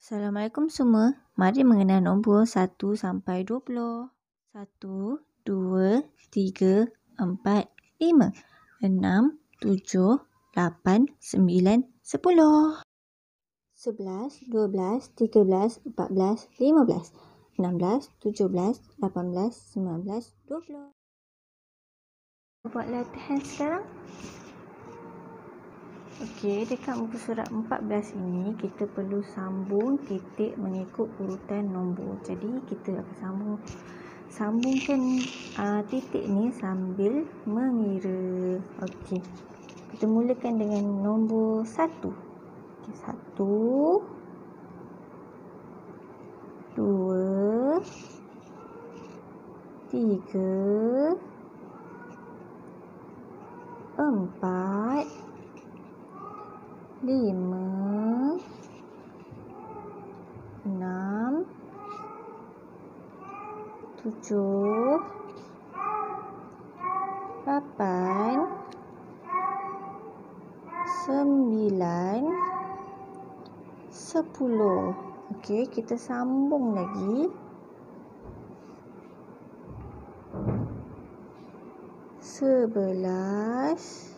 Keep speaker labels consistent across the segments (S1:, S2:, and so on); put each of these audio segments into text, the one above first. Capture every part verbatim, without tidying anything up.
S1: Assalamualaikum semua. Mari mengenal nombor satu sampai dua puluh. satu, dua, tiga, empat, lima, enam, tujuh, lapan, sembilan, sepuluh. sebelas, dua belas, tiga belas, empat belas, lima belas, enam belas, tujuh belas, lapan belas, sembilan belas, dua puluh. Buat latihan sekarang. Okey, dekat muka surat empat belas ini kita perlu sambung titik mengikut urutan nombor. Jadi kita akan sambung sambungkan uh, titik ni sambil mengira. Okey. Kita mulakan dengan nombor satu. Okey, satu, dua, tiga, empat, lima, enam, tujuh, lapan, sembilan, sepuluh. Okey, kita sambung lagi. Sebelas,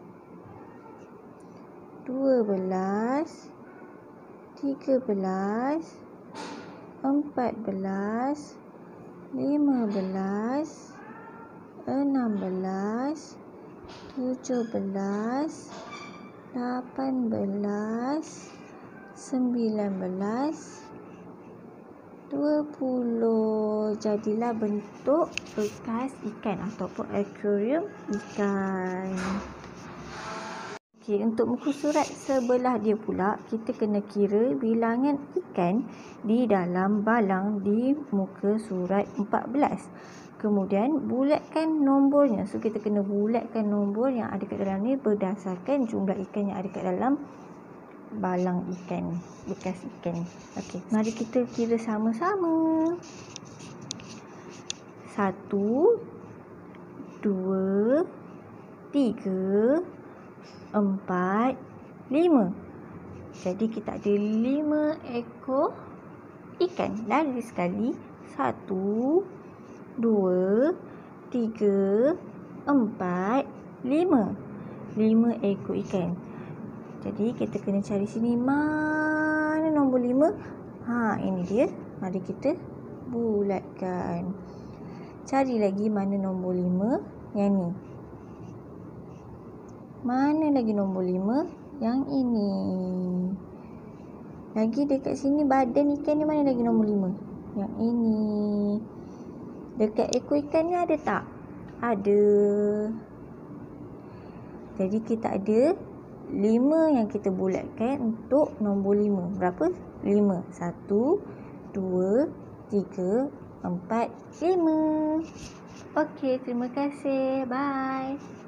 S1: dua belas, tiga belas, empat belas, lima belas, enam belas, tujuh belas, lapan belas, sembilan belas, dua puluh. Jadilah bentuk bekas ikan ataupun akuarium ikan. Okey, untuk muka surat sebelah dia pula, kita kena kira bilangan ikan di dalam balang di muka surat empat belas. Kemudian bulatkan nombornya. So kita kena bulatkan nombor yang ada kat dalam ni berdasarkan jumlah ikan yang ada kat dalam balang ikan, bekas ikan. Okey, mari kita kira sama-sama. Satu, dua, tiga, empat, lima. Jadi kita ada lima ekor ikan. Lari sekali. Satu, dua, tiga, empat, lima. Lima ekor ikan. Jadi kita kena cari sini mana nombor lima. Ha, ini dia. Mari kita bulatkan. Cari lagi mana nombor lima. Yang ni. Mana lagi nombor lima? Yang ini. Lagi dekat sini badan ikan ni mana lagi nombor lima? Yang ini. Dekat ekor ikan ni ada tak? Ada. Jadi kita ada lima yang kita bulatkan untuk nombor lima. Berapa? lima. satu, dua, tiga, empat, lima. Okey, terima kasih. Bye.